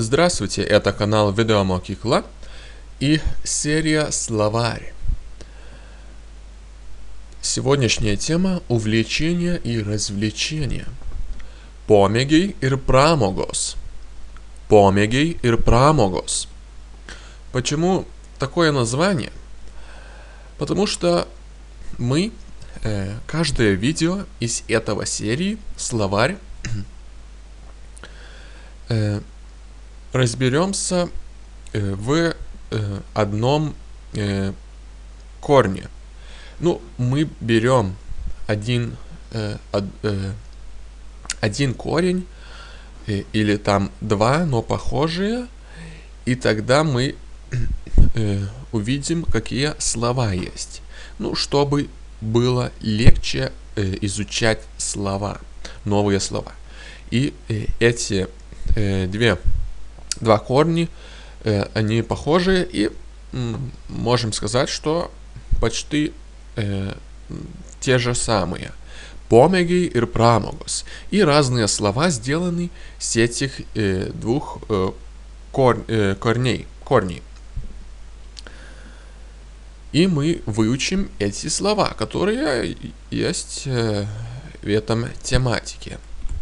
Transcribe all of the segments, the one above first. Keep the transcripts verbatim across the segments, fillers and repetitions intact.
Здравствуйте, это канал Видеомокикла и серия «Словарь». Сегодняшняя тема – увлечение и развлечение. Помеги ir pramogos. Помеги ir pramogos. Почему такое название? Потому что мы, э, каждое видео из этого серии «Словарь» э, разберемся э, в э, одном э, корне. Ну, мы берем один, э, од, э, один корень э, или там два, но похожие, и тогда мы э, увидим, какие слова есть. Ну, чтобы было легче э, изучать слова, новые слова. И э, эти э, две Два корня, э, они похожи, и м, можем сказать, что почти э, те же самые. Помеги ir pramogos. И разные слова сделаны с этих э, двух э, кор, э, корней, корней. И мы выучим эти слова, которые есть э, в этом тематике.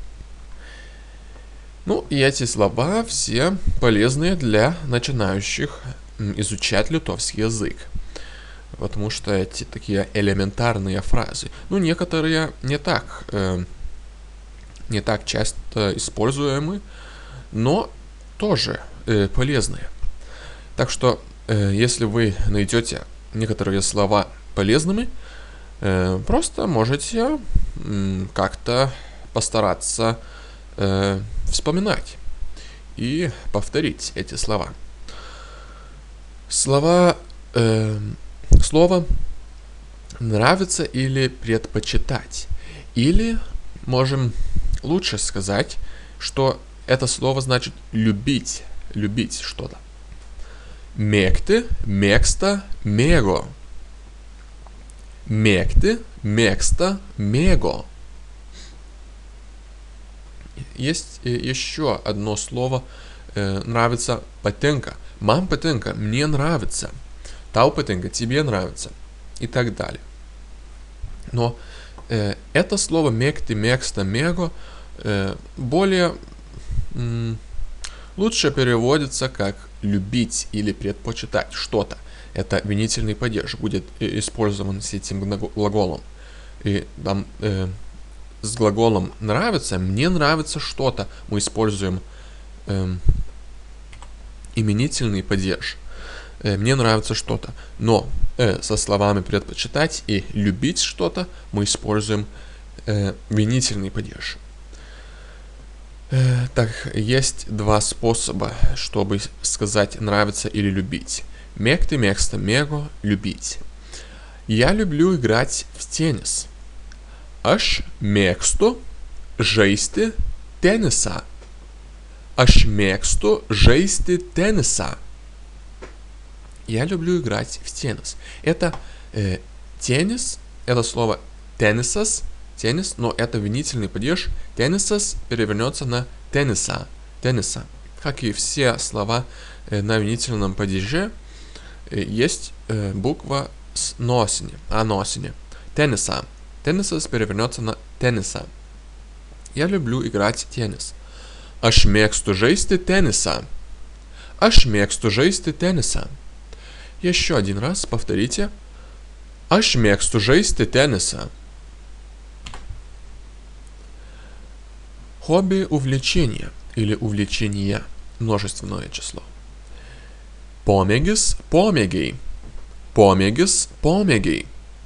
Ну, и эти слова все полезные для начинающих изучать литовский язык. Потому что эти такие элементарные фразы, ну, некоторые не так, э, не так часто используемы, но тоже э, полезные. Так что, э, если вы найдете некоторые слова полезными, э, просто можете э, как-то постараться э, вспоминать и повторить эти слова. Слова, э, слово нравится или предпочитать. Или можем лучше сказать, что это слово значит любить, любить что-то. Мекты, мекста, мего. Мекты, мекста, мего. Есть еще одно слово, э, нравится, патенка. Мам патенка, мне нравится. Тау патенка, тебе нравится. И так далее. Но э, это слово мекти, мекста, мего э, более м, лучше переводится как любить или предпочитать что-то. Это винительный падеж будет использован с этим глаголом. И там э, с глаголом нравится, мне нравится что-то, мы используем э, именительный падеж. Э, мне нравится что-то. Но э, со словами предпочитать и любить что-то мы используем э, винительный падеж. Э, так, есть два способа, чтобы сказать нравится или любить. Мекты, мекста, мего, любить. Я люблю играть в теннис. Aš mėgstu žaisti tenisą. Aš mėgstu žaisti tenisą. Я люблю играть в теннис. Это э, теннис, это слово теннисас, теннис, но это винительный падеж. Теннисас перевернется на тенниса, тенниса. Как и все слова э, на винительном падеже, э, есть э, буква с носине, а носине. Тенниса. Теннисас перевернется на тенниса. Я люблю играть в теннис. Aš mėgstu žaisti tenisą. Aš mėgstu žaisti tenisą. Еще один раз повторите. Aš mėgstu žaisti tenisą. Хобби, увлечение или увлечение. Множественное число. Помегis, помеgiai. Помегis, помеgiai.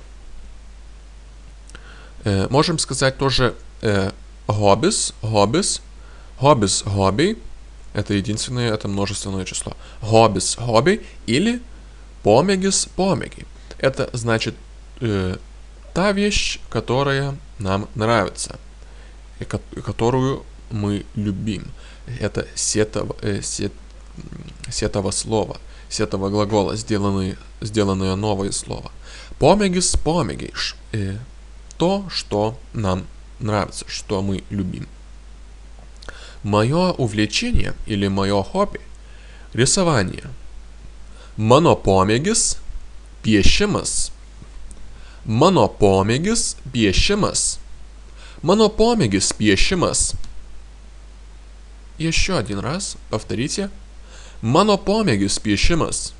Э, можем сказать тоже э, hobbies, hobbies, hobbies, hobby. Это единственное, это множественное число. Hobbies, hobby или помегис, помеги. Это значит э, та вещь, которая нам нравится, и ко- которую мы любим. Это с этого, э, с, с этого слова, с этого глагола сделанное, сделанное новое слово. Помегис, помегиш. Э, то, что нам нравится, что мы любим. Мое увлечение или мое хобби – рисование. Mano pomėgis – piešimas. Mano pomėgis – piešimas. Mano помегис пьешимас. Еще один раз повторите. Mano помегис пьешимас.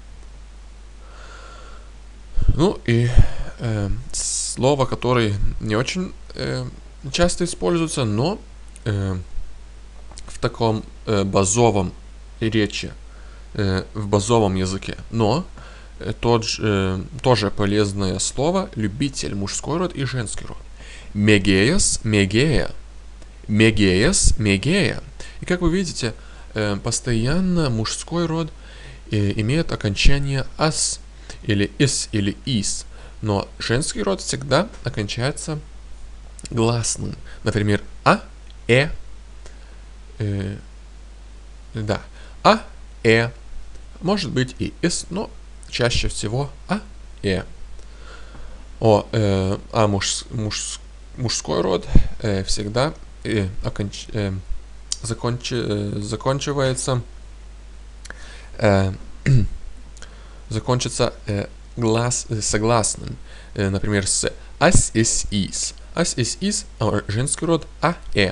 Ну и э, слово, которое не очень э, часто используется, но э, в таком э, базовом речи, э, в базовом языке. Но э, тот, э, тоже полезное слово любитель, мужской род и женский род. Мегеяс, мегея. Мегеяс, мегея. И как вы видите, э, постоянно мужской род э, имеет окончание ас, или ис, или ис. Но женский род всегда окончается гласным. Например, а, э, э да, а, э. Может быть и ис, но чаще всего а, э. О, э, а муж, муж, мужской род э, всегда э, оконч, э, закончи, э, закончивается э, закончится э, глас, э, согласным. Э, например, с ас, ис, ис. Ас, ис, ис, а женский род а, э.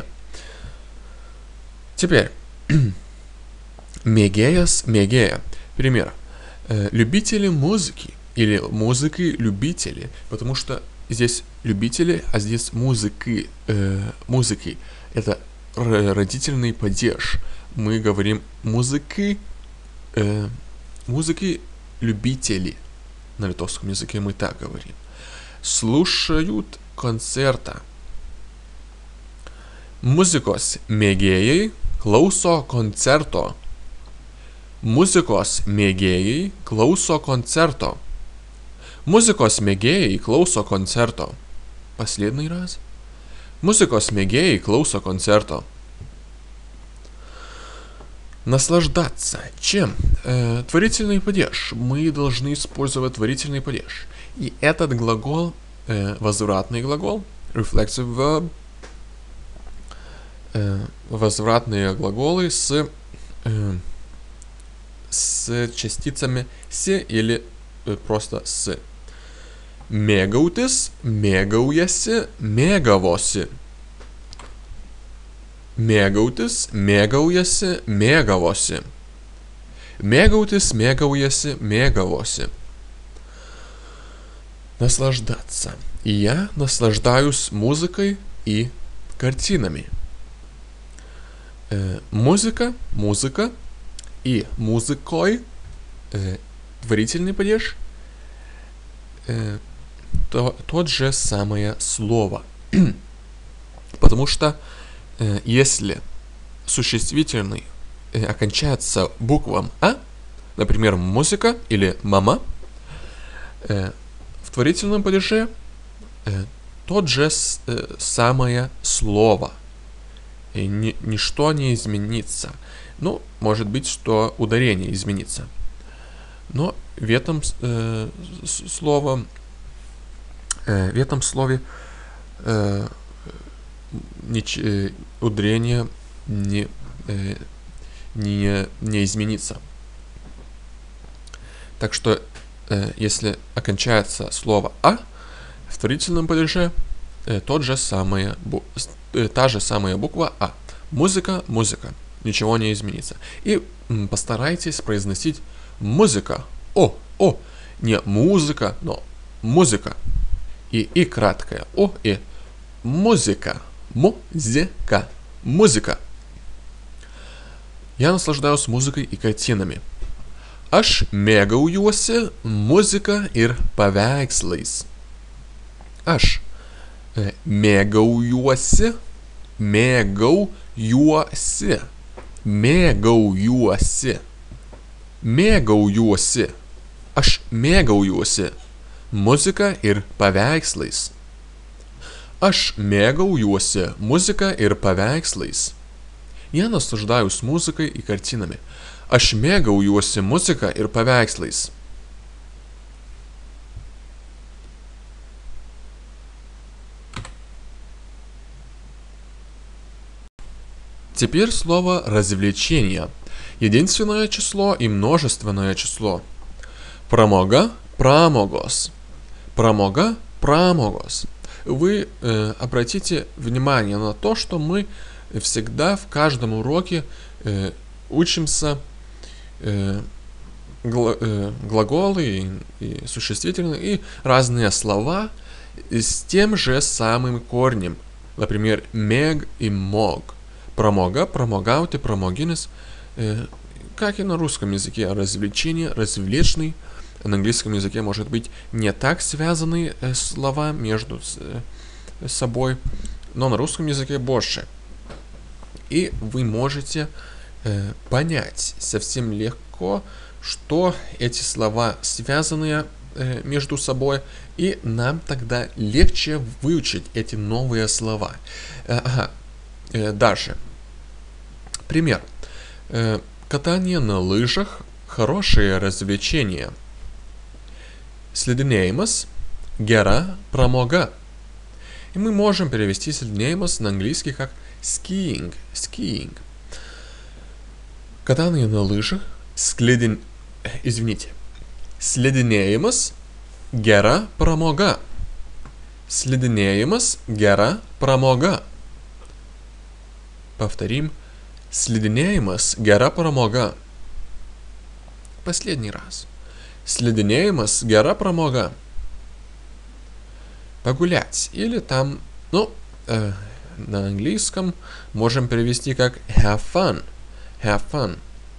Теперь мегеяс, мегея. Пример. Э, любители музыки или музыки-любители, потому что здесь любители, а здесь музыки. Э, музыки. Это родительный падеж. Мы говорим музыки, э, музыки-любители. На литовском языке мы так говорим. Слушают концерта. Muzikos mėgėjai klauso koncerto. Muzikos mėgėjai klauso koncerto. Muzikos mėgėjai klauso koncerto. Последний раз. Muzikos mėgėjai klauso концерта. Наслаждаться. Чем? Э, творительный падеж. Мы должны использовать творительный падеж. И этот глагол, э, возвратный глагол, reflexive verb, э, возвратные глаголы с, э, с частицами с или э, просто с. Mėgautis, mėgaujasi, mėgavosi. Mėgautis, mėgaujasi, mėgavosi. Mėgautis, mėgaujasi, mėgavosi. Наслаждаться. И я наслаждаюсь музыкой и картинами. Э, музыка, музыка и музыкой, э, творительный падеж, э, то, тот же самое слово. Потому что э, если существительный э, окончается буквом А, например, музыка или мама, э, в творительном падеже э, тот же с, э, самое слово. И ни, ничто не изменится. Ну, может быть, что ударение изменится. Но в этом э, слово, э, в этом слове э, нич, э, ударение не, э, не, не изменится. Так что, э, если окончается слово «а», в творительном падеже э, тот же самое, бу, э, та же самая буква «а». Музыка, музыка. Ничего не изменится. И м, постарайтесь произносить музыка. О, о. Не музыка, но музыка. И, и краткое о, и музыка. Музыка. Музыка. Я наслаждаюсь музыкой и картинами. Aš mėgaujuosi muzika ir paveikslais. Aš e, mėgaujuosi, mėgaujuosi, mėgaujuosi, mėgaujuosi. Aš mėgaujuosi muzika ir paveikslais. Aš mėgaujuosi muzika ir paveikslais. Я наслаждаюсь музыкой и картинами. Aš mėgaujuosi muzika ir paveikslais. Теперь слово развлечение. Единственное число и множественное число. Промога, прамогос. Промога, прамогос. Вы э, обратите внимание на то, что мы всегда в каждом уроке э, учимся э, гла, э, глаголы и, и существительные и разные слова с тем же самым корнем. Например, мег и мог. Промога, промогаути, промогинес. Э, как и на русском языке, развлечение, развлечный. На английском языке может быть не так связанные э, слова между э, собой, но на русском языке больше. И вы можете э, понять совсем легко, что эти слова связаны э, между собой, и нам тогда легче выучить эти новые слова. Э, ага. э, дальше. Пример. Э, катание на лыжах – хорошее развлечение. Slidinėjimas – gera pramoga. И мы можем перевести slidinėjimas на английский как skiing. skiing. Катание на лыжах, slidin... извините, slidinėjimas – gera pramoga. Slidinėjimas – gera pramoga. Повторим. Slidinėjimas – gera pramoga. Последний раз. Slidinėjimas – gera pramoga. Погулять. Или там, ну, э, на английском можем перевести как have fun. Have fun.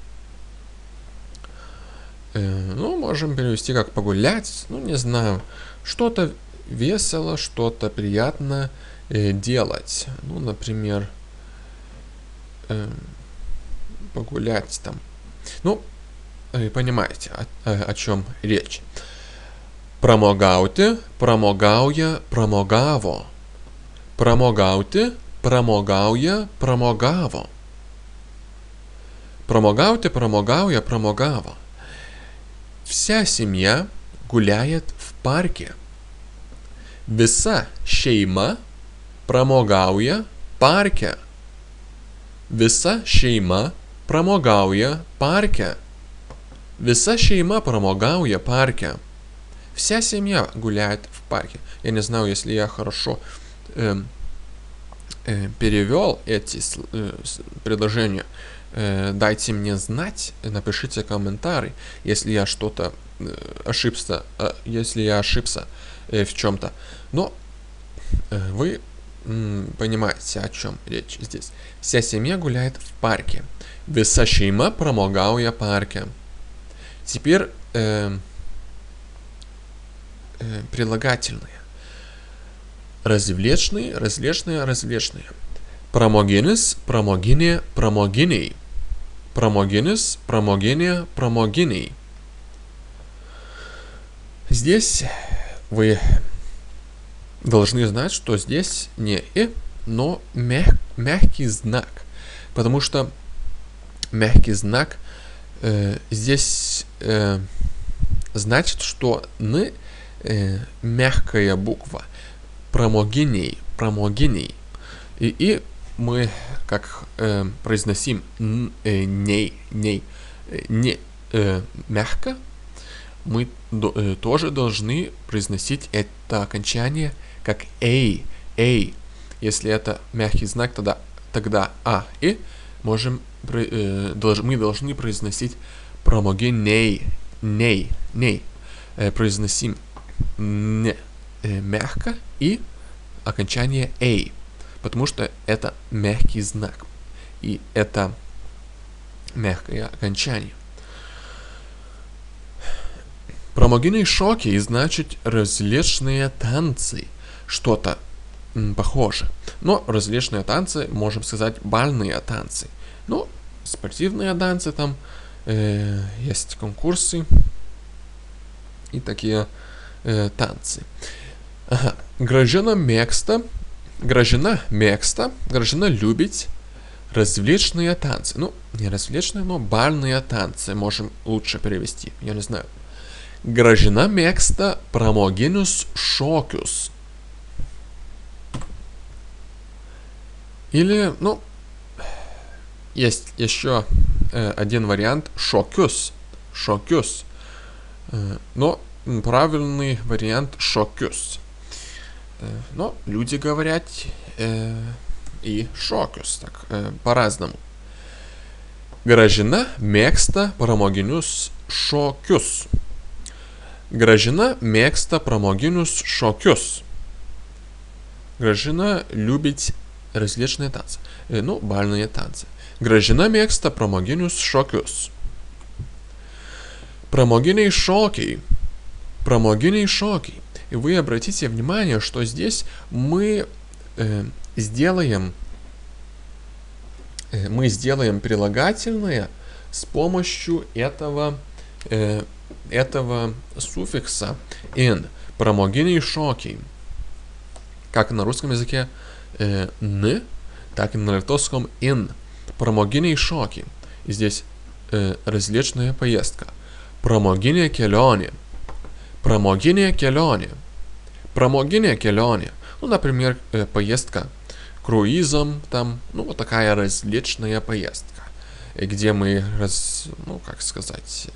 Э, ну, можем перевести как погулять. Ну, не знаю. Что-то весело, что-то приятно э, делать. Ну, например, э, погулять там. Ну, понимаете, о, о чем речь. Pramogauti, pramogauja, pramogavo. Pramogauti, pramogauja, pramogavo. Pramogauti, pramogauja, pramogavo. Вся семья гуляет в парке. Visa šeima pramogauja parke. Visa šeima pramogauja parke. Visa šeima pramogauja parke. Вся семья гуляет в парке. Я не знаю, если я хорошо э, э, перевел эти э, предложения. Э, дайте мне знать, напишите комментарий, если я что-то э, ошибся, э, если я ошибся э, в чем-то. Но э, вы э, понимаете, о чем речь здесь. Вся семья гуляет в парке. Visa šeima pramogauja parke. Теперь э, э, прилагательные. Развлечные, развлечные, развлечные. Pramoginis, pramoginė, pramoginiai. Pramoginis, pramoginė, pramoginiai. Здесь вы должны знать, что здесь не «и», но мяг, мягкий знак. Потому что мягкий знак э, здесь э, значит, что «н» э, мягкая буква. Промогиней, промогиней. И, и мы как э, произносим н, э, ней, ней, э, не э, мягко, мы до, э, тоже должны произносить это окончание как эй, эй. Если это мягкий знак, тогда, тогда а, и можем, э, долж, мы должны произносить промогиней, ней, ней. Э, произносим не э, мягко и окончание эй. Потому что это мягкий знак. И это мягкое окончание. Промогиней шоки и значит различные танцы. Что-то м, похоже. Но различные танцы, можем сказать, бальные танцы. Ну, спортивные танцы там, э, есть конкурсы и такие э, танцы. Ага. Gražina mėgsta. Gražina mėgsta. Gražina любит развлечные танцы. Ну, не развлечные, но бальные танцы. Можем лучше перевести. Я не знаю. Gražina mėgsta pramoginius šokius. Или, ну, есть еще э, один вариант шокюс. Шокюс. Э, но правильный вариант шокюс. Э, но люди говорят э, и шокюс так э, по-разному. Gražina mėgsta pramoginius šokius. Gražina mėgsta pramoginius šokius. Gražina любит различные танцы. Э, ну, бальные танцы. Gražina mėgsta pramoginius šokius. Промогиней шоки. Промогиней шоки. И вы обратите внимание, что здесь мы э, сделаем э, мы сделаем прилагательное с помощью этого э, этого суффикса in. Промогиней шоки. Как на русском языке э, н, так и на литовском in. Промогиней шоки. И здесь э, различная поездка. Pramoginė kelionė. Pramoginė kelionė. Pramoginė kelionė. Ну, например, поездка круизом, там, ну, вот такая различная поездка, где мы, раз, ну, как сказать,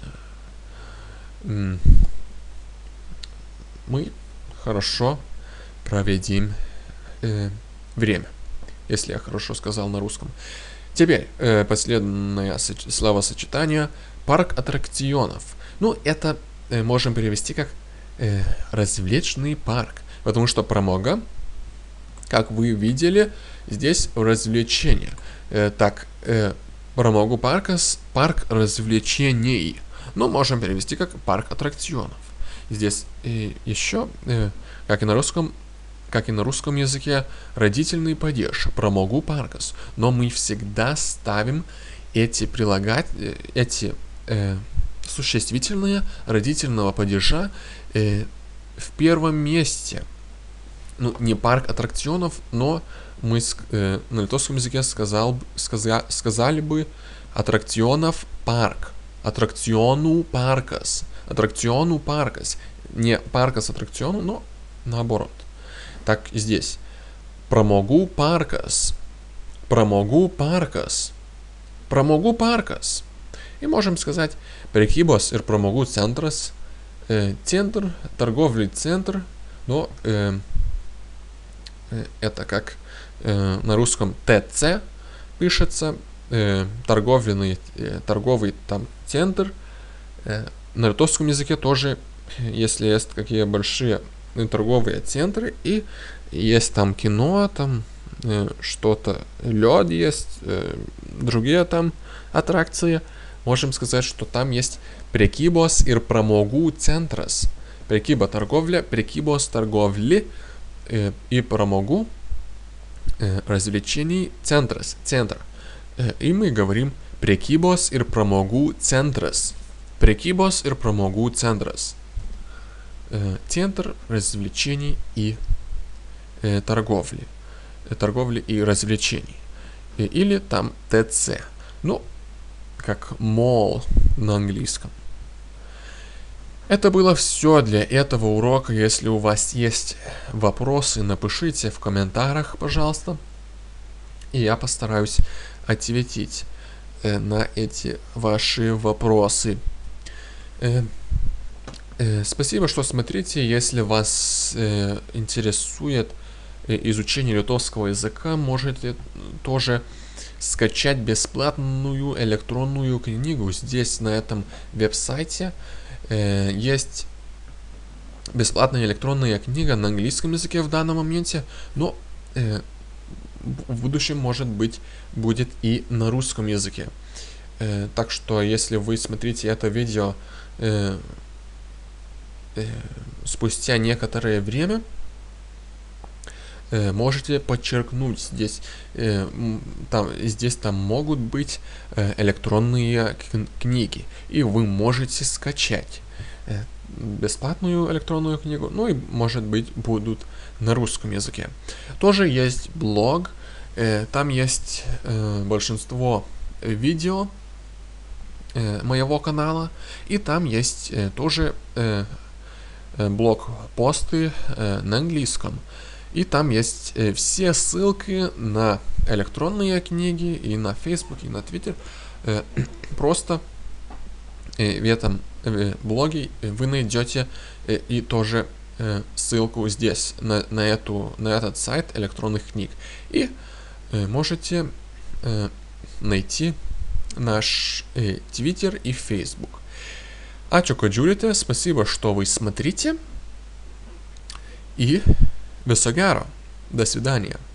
мы хорошо проведем э, время, если я хорошо сказал на русском. Теперь э, последнее словосочетание парк аттракционов. Ну, это э, можем перевести как э, развлечный парк, потому что промога, как вы видели, здесь развлечение. Э, так, э, промогу парка с парк развлечений. Ну, можем перевести как парк аттракционов. Здесь э, еще, э, как и на русском, как и на русском языке, родительный падеж, промогу паркас. Но мы всегда ставим эти прилагать, эти э, существительные родительного падежа э, в первом месте. Ну, не парк аттракционов, но мы э, на литовском языке сказал, сказа, сказали бы аттракционов парк. Аттракциону паркас. Аттракциону паркас. Не паркас аттракциону, но наоборот. Так и здесь. Промогу паркас. Промогу паркас. Промогу паркас. И можем сказать прекибос ir pramogų centras. Э, центр, торговый центр. Но э, э, это как э, на русском ТЦ пишется. Э, торговленный, э, торговый там центр. Э, на литовском языке тоже, если есть какие большие торговые центры, и есть там кино, там э, что-то, лед есть, э, другие там аттракции, можем сказать, что там есть прекибос ir pramogų centras. Прекиба торговля, прекибос торговли э, и промогу э, развлечений центрас, центр. Э, и мы говорим прекибос ir pramogų centras. Прекибос ir pramogų centras. Э, центр развлечений и э, торговли. Э, торговли и развлечений. Э, или там ТЦ. Ну, как mall на английском. Это было все для этого урока. Если у вас есть вопросы, напишите в комментариях, пожалуйста. И я постараюсь ответить э, на эти ваши вопросы. Э, э, спасибо, что смотрите. Если вас э, интересует э, изучение литовского языка, можете тоже скачать бесплатную электронную книгу. Здесь на этом веб-сайте э, есть бесплатная электронная книга на английском языке в данном моменте, но э, в будущем, может быть, будет и на русском языке. Э, так что, если вы смотрите это видео э, э, спустя некоторое время, можете подчеркнуть здесь, э, там, здесь там могут быть э, электронные книги, и вы можете скачать э, бесплатную электронную книгу, ну и, может быть, будут на русском языке. Тоже есть блог, э, там есть э, большинство видео э, моего канала, и там есть э, тоже э, блог-посты э, на английском. И там есть э, все ссылки на электронные книги и на Facebook, и на Twitter. Э, просто э, в этом э, блоге вы найдете э, и тоже э, ссылку здесь на, на, эту, на этот сайт электронных книг. И э, можете э, найти наш э, Twitter и Facebook. Ačiū, kad žiūrite, спасибо, что вы смотрите. И viso gero. До свидания.